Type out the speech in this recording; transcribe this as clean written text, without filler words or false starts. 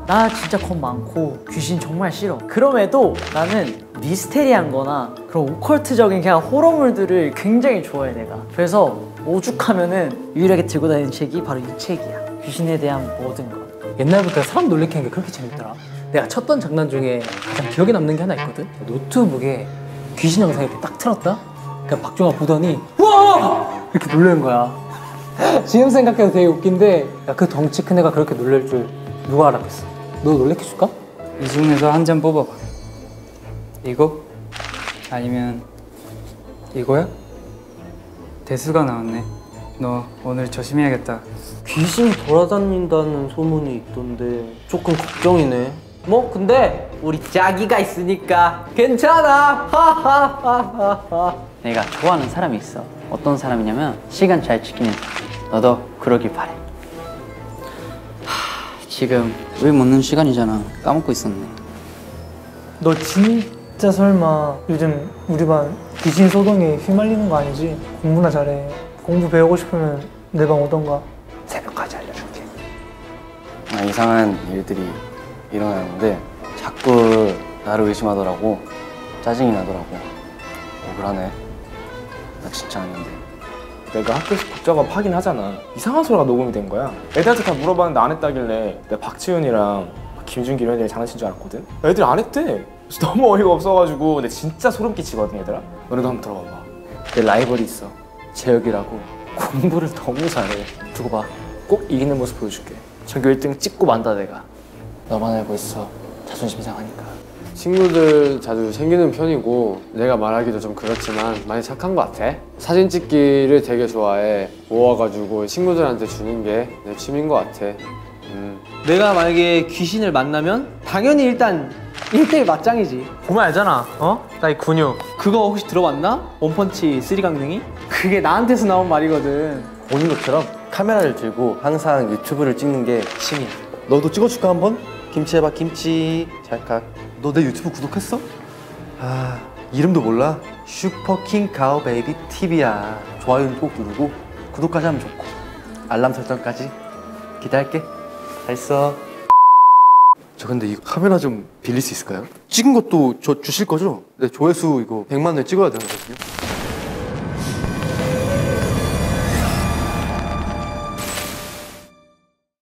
나 진짜 겁 많고 귀신 정말 싫어. 그럼에도 나는 미스테리한 거나 그런 오컬트적인 그냥 호러물들을 굉장히 좋아해 내가. 그래서 오죽하면은 유일하게 들고 다니는 책이 바로 이 책이야. 귀신에 대한 모든 것. 옛날부터 사람 놀래키는 게 그렇게 재밌더라. 내가 쳤던 장난 중에 가장 기억에 남는 게 하나 있거든. 노트북에 귀신 영상 이렇게 딱 틀었다? 그냥 박종아 보더니 우와! 이렇게 놀라는 거야. 지금 생각해도 되게 웃긴데 야, 그 덩치 큰 애가 그렇게 놀랄 줄 누가 알았겠어. 너 놀래켜줄까? 이 중에서 한 잔 뽑아봐. 이거? 아니면 이거야? 대수가 나왔네. 너 오늘 조심해야겠다. 귀신 돌아다닌다는 소문이 있던데 조금 걱정이네. 뭐 근데 우리 짝이가 있으니까 괜찮아. 하하하하하. 내가 좋아하는 사람이 있어. 어떤 사람이냐면 시간 잘 지키는 사람. 너도 그러길 바래. 지금 왜 먹는 시간이잖아. 까먹고 있었네. 너 진짜 설마 요즘 우리 반 귀신 소동에 휘말리는 거 아니지? 공부나 잘해. 공부 배우고 싶으면 내 방 오던가. 새벽까지 알려줄게. 이상한 일들이 일어나는데 자꾸 나를 의심하더라고. 짜증이 나더라고. 억울하네. 나 진짜 아닌데. 내가 학교에서 국작업 하긴 하잖아. 이상한 소리가 녹음이 된 거야. 애들한테 다 물어봤는데 안 했다길래 내가 박지훈이랑 김준기 이런 애들이 장난친 줄 알았거든? 애들이 안 했대. 그래서 너무 어이가 없어가지고. 근데 진짜 소름 끼치거든 얘들아. 너네도 한번 들어봐봐. 내 라이벌이 있어. 재혁이라고. 공부를 너무 잘해. 두고 봐. 꼭 이기는 모습 보여줄게. 전교 1등 찍고 만다 내가. 너만 알고 있어. 자존심 상하니까. 친구들 자주 챙기는 편이고 내가 말하기도 좀 그렇지만 많이 착한 것 같아. 사진 찍기를 되게 좋아해. 모아가지고 친구들한테 주는 게 내 취미인 것 같아. 내가 만약에 귀신을 만나면 당연히 일단 1대1 맞짱이지. 보면 알잖아. 어? 나 이 근육. 그거 혹시 들어봤나? 원펀치 쓰리강냉이? 그게 나한테서 나온 말이거든. 보는 것처럼 카메라를 들고 항상 유튜브를 찍는 게 취미야. 너도 찍어줄까 한번? 김치 해봐. 김치. 찰칵. 너 내 유튜브 구독했어? 아, 이름도 몰라? 슈퍼킹 가오 베이비 TV야. 좋아요는 꼭 누르고 구독까지 하면 좋고 알람 설정까지 기대할게. 잘 있어. 저 근데 이거 카메라 좀 빌릴 수 있을까요? 찍은 것도 저 주실 거죠? 네, 조회수 이거 100만 회 찍어야 되거든요.